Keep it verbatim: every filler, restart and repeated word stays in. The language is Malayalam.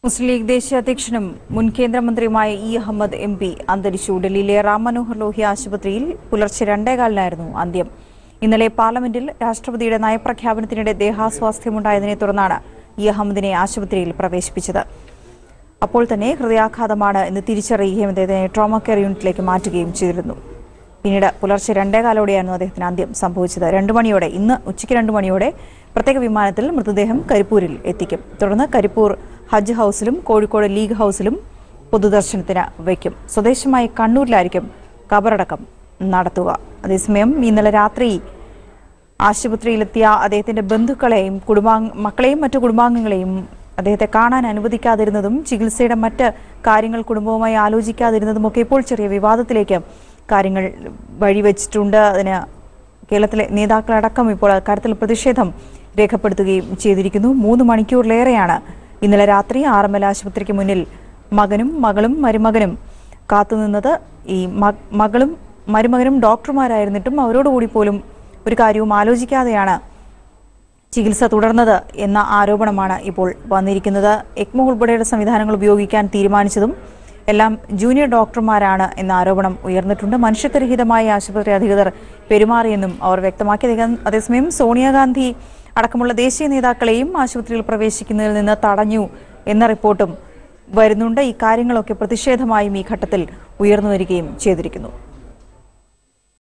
മുസ്ലിം ലീഗ് ദേശീയ അധ്യക്ഷനും മുൻ കേന്ദ്രമന്ത്രിയുമായ ഇ അഹമ്മദ് എം പി അന്തരിച്ചു. ഡൽഹിയിലെ റാം മനോഹർ ലോഹ്യ ആശുപത്രിയിൽ പുലർച്ചെ രണ്ടേകാലിനായിരുന്നു അന്ത്യം. ഇന്നലെ പാർലമെന്റിൽ രാഷ്ട്രപതിയുടെ നയപ്രഖ്യാപനത്തിനിടെ ദേഹാസ്വാസ്ഥ്യമുണ്ടായതിനെ തുടർന്നാണ് ഇ അഹമ്മദിനെ ആശുപത്രിയിൽ പ്രവേശിപ്പിച്ചത്. അപ്പോൾ തന്നെ ഹൃദയാഘാതമാണ് എന്ന് തിരിച്ചറിയുകയും അദ്ദേഹത്തിനെ ട്രോമ കെയർ യൂണിറ്റിലേക്ക് മാറ്റുകയും ചെയ്തിരുന്നു. പിന്നീട് പുലർച്ചെ രണ്ടേകാലോടെയായിരുന്നു അദ്ദേഹത്തിന് അന്ത്യം സംഭവിച്ചത്. രണ്ടു മണിയോടെ ഇന്ന് ഉച്ചയ്ക്ക് രണ്ടു മണിയോടെ പ്രത്യേക വിമാനത്തിൽ മൃതദേഹം കരിപ്പൂരിൽ എത്തിക്കും. തുടർന്ന് കരിപ്പൂർ ഹജ്ജ് ഹൌസിലും കോഴിക്കോട് ലീഗ് ഹൌസിലും പൊതുദർശനത്തിന് വയ്ക്കും. സ്വദേശമായ കണ്ണൂരിലായിരിക്കും ഖബറടക്കം നടത്തുക. അതേസമയം ഇന്നലെ രാത്രി ആശുപത്രിയിലെത്തിയ അദ്ദേഹത്തിന്റെ ബന്ധുക്കളെയും കുടുംബാംഗ മക്കളെയും മറ്റു കുടുംബാംഗങ്ങളെയും അദ്ദേഹത്തെ കാണാൻ അനുവദിക്കാതിരുന്നതും ചികിത്സയുടെ മറ്റ് കാര്യങ്ങൾ കുടുംബവുമായി ആലോചിക്കാതിരുന്നതുമൊക്കെ ഇപ്പോൾ ചെറിയ വിവാദത്തിലേക്ക് കാര്യങ്ങൾ വഴിവെച്ചിട്ടുണ്ട്. അതിന് കേരളത്തിലെ നേതാക്കളടക്കം ഇപ്പോൾ അക്കാര്യത്തിൽ പ്രതിഷേധം രേഖപ്പെടുത്തുകയും ചെയ്തിരിക്കുന്നു. മൂന്ന് മണിക്കൂറിലേറെയാണ് ഇന്നലെ രാത്രി ആറന്മുള ആശുപത്രിക്ക് മുന്നിൽ മകനും മകളും മരുമകനും കാത്തുനിന്നത്. ഈ മകളും മരുമകനും ഡോക്ടർമാരായിരുന്നിട്ടും അവരോടുകൂടി പോലും ഒരു കാര്യവും ആലോചിക്കാതെയാണ് ചികിത്സ തുടർന്നത് എന്ന ആരോപണമാണ് ഇപ്പോൾ വന്നിരിക്കുന്നത്. എക്മോ ഉൾപ്പെടെയുള്ള സംവിധാനങ്ങൾ ഉപയോഗിക്കാൻ തീരുമാനിച്ചതും എല്ലാം ജൂനിയർ ഡോക്ടർമാരാണ് എന്ന ആരോപണം ഉയർന്നിട്ടുണ്ട്. മനുഷ്യത്വരഹിതമായ ആശുപത്രി അധികൃതർ പെരുമാറിയെന്നും അവർ വ്യക്തമാക്കി. അതേസമയം സോണിയാഗാന്ധി അടക്കമുള്ള ദേശീയ നേതാക്കളെയും ആശുപത്രിയിൽ പ്രവേശിക്കുന്നതിൽ നിന്ന് തടഞ്ഞു എന്ന റിപ്പോർട്ടും വരുന്നുണ്ട്. ഈ കാര്യങ്ങളൊക്കെ പ്രതിഷേധമായും ഈ ഘട്ടത്തിൽ ഉയർന്നു വരികയും ചെയ്തിരിക്കുന്നു.